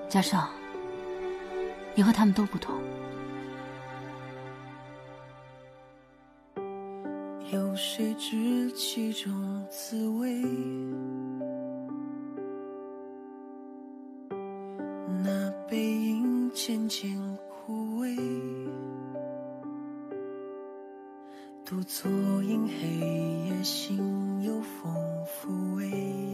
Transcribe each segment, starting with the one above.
加上你和他们都不同。 有谁知其中滋味？那背影渐渐枯萎，独坐饮黑夜，心有风抚慰。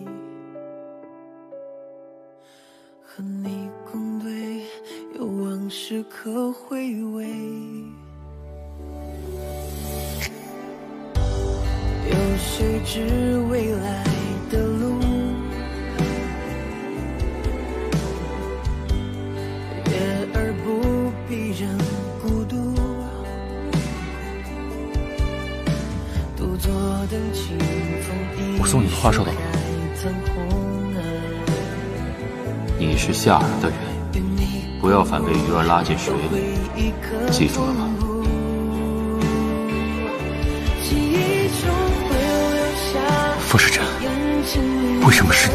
和你共对，有往事可回味。有谁知未来的路，月儿不必人孤独，独坐等清风一。 我送你的花收到了吗？你是下儿的人，不要反被鱼儿拉进水里，记住了吗？傅时辰，为什么是你？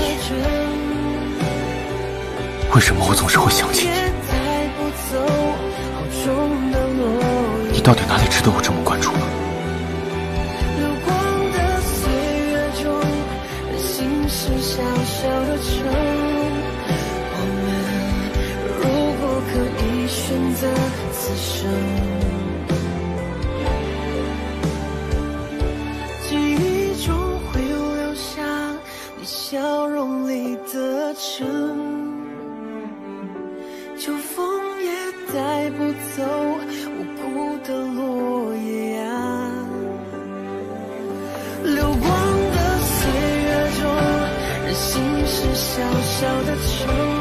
为什么我总是会想起你？你到底哪里值得我这么关注呢？ 选择此生，记忆中会留下你笑容里的真，秋风也带不走无辜的落叶啊，流光的岁月中，任心是小小的城。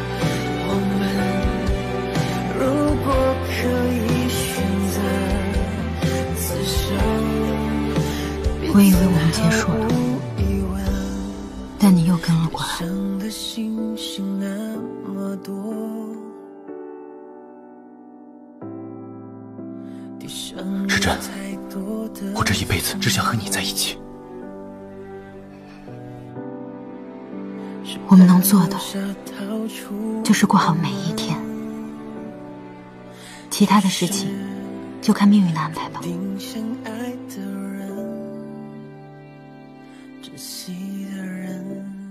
我以为我们结束了，但你又跟了过来。 时辰，我这一辈子只想和你在一起。 我们能做的就是过好每一天，其他的事情就看命运的安排吧。 珍惜的人。